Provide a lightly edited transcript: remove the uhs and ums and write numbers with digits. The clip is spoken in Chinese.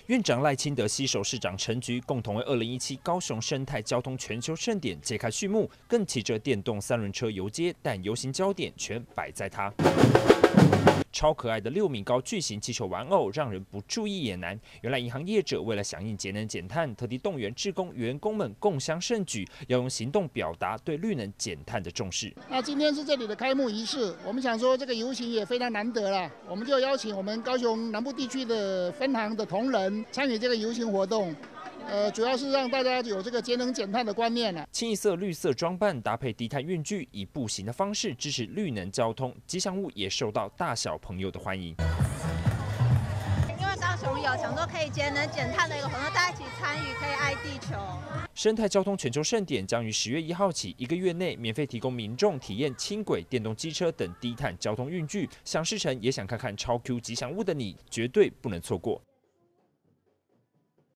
院长赖清德携手市长陈菊，共同为2017高雄生态交通全球盛典揭开序幕，更骑着电动三轮车游街，但游行焦点全摆在他。超可爱的6米高巨型气球玩偶，让人不注意也难。原来银行业者为了响应节能减碳，特地动员志工员工们共襄盛举，要用行动表达对绿能减碳的重视。 那今天是这里的开幕仪式，我们想说这个游行也非常难得了，我们就邀请我们高雄南部地区的分行的同仁参与这个游行活动。主要是让大家有这个节能减碳的观念了。 清一色绿色装扮搭配低碳运具，以步行的方式支持绿能交通，吉祥物也受到大小朋友的欢迎。 因为高雄有想说可以节能减碳的一个活动，大家一起参与，可以爱地球。 生态交通全球盛典将于10月1号起1个月内免费提供民众体验轻轨、电动机车等低碳交通运具。想试乘也想看看超 Q 吉祥物的你，绝对不能错过。